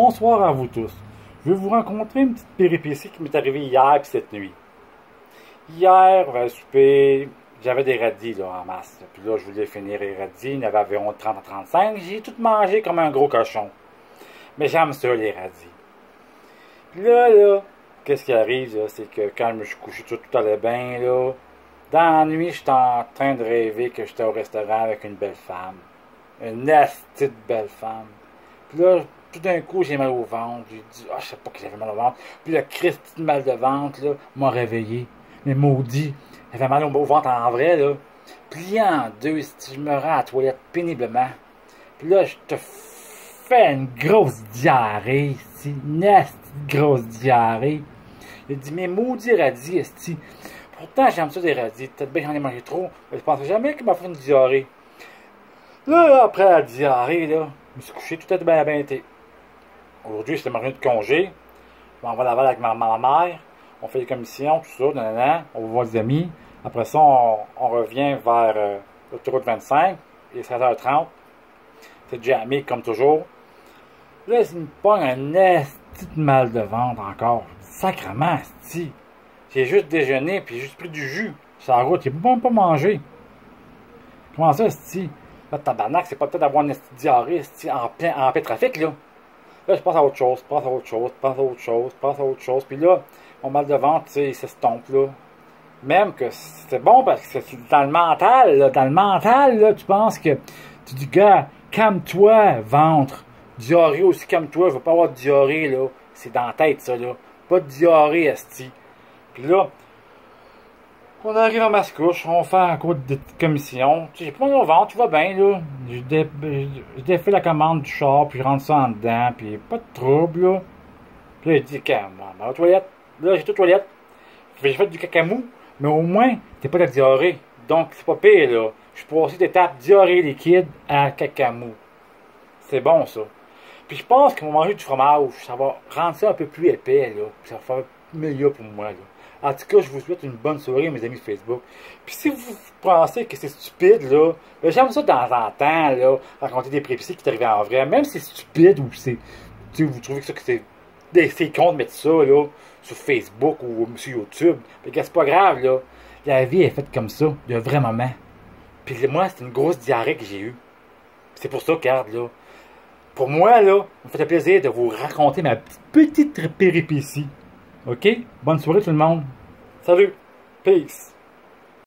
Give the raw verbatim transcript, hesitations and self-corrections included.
Bonsoir à vous tous. Je vais vous raconter une petite péripétie qui m'est arrivée hier et cette nuit. Hier, vers le souper, j'avais des radis là, en masse. Puis là, je voulais finir les radis. Il y en avait environ trente à trente-cinq. J'ai tout mangé comme un gros cochon. Mais j'aime ça, les radis. Puis là, là, qu'est-ce qui arrive, là, c'est que quand je me suis couché, tout, tout allait bien, là. Dans la nuit, j'étais en train de rêver que j'étais au restaurant avec une belle femme. Une nasty de belle femme. Puis là, tout d'un coup, j'ai mal au ventre. J'ai dit, ah, oh, je sais pas que j'avais mal au ventre. Puis le Christ de mal de ventre, là, m'a réveillé. Mais maudit, j'avais mal au ventre en vrai, là. Plié en deux, si je me rends à la toilette péniblement. Puis là, je te fais une grosse diarrhée, si, une nasty grosse diarrhée. J'ai dit, mais maudit radis, esti. Pourtant, j'aime ça des radis. Peut-être bien que j'en ai mangé trop. Mais je pensais jamais qu'il m'a fait une diarrhée. Là, là, après la diarrhée, là, je me suis couché, tout a bien, bien été. Aujourd'hui, c'était ma journée de congé. Je m'en vais à Laval avec ma, ma mère. On fait les commissions, tout ça, nanana. On va voir des amis. Après ça, on, on revient vers euh, l'autoroute vingt-cinq. Il est seize heures trente. C'est jamais comme toujours. Là, il me pogne un esti de mal de ventre encore. Sacrement, esti. J'ai juste déjeuné, puis j'ai juste pris du jus. Sur la route, j'ai même pas mangé. Comment ça, esti? Là, tabarnak, c'est pas peut-être d'avoir une esti diarrhée, esti, en plein, en plein trafic, là. Là, je passe à autre chose, je passe à autre chose, je passe à autre chose, je passe à autre chose. Puis là, mon mal de ventre, tu sais, il s'estompe, là. Même que c'est bon parce que c'est dans le mental, là. Dans le mental, là, tu penses que tu dis, gars, calme-toi, ventre. Diarrhée aussi, calme-toi, je veux pas avoir de diarrhée, là. C'est dans la tête, ça, là. Pas de diarrhée, esti. Puis là, on arrive à Mascouche, on fait un cours de commission. Tu sais, j'ai pas mal au ventre, tu vas bien, là. Je, dé, je défais la commande du char, puis je rentre ça en dedans, puis pas de trouble, là. Puis là, je dis, calme-moi, à la toilette. Là, j'ai tout toilette. J'ai fait du cacamou, mais au moins, t'es pas de la diarrhée. Donc, c'est pas pire, là. Je suis passé d'étape diarrhée liquide à cacamou. C'est bon, ça. Puis je pense qu'on va manger du fromage, ça va rendre ça un peu plus épais, là. Puis ça va faire meilleur pour moi, là. En tout cas, je vous souhaite une bonne soirée, mes amis Facebook. Puis si vous pensez que c'est stupide, là, ben, j'aime ça de temps en temps, là, raconter des péripéties qui t'arrivent en vrai. Même si c'est stupide ou c'est, tu sais, vous trouvez que, ça, que c'est, c'est con de mettre ça, là, sur Facebook ou sur YouTube. Mais c'est pas grave, là. La vie est faite comme ça, d'un vrai moment. Puis moi, c'est une grosse diarrhée que j'ai eue. C'est pour ça, regarde, là. Pour moi, là, ça me fait plaisir de vous raconter ma petite péripétie. OK? Bonne soirée tout le monde. Salut. Peace.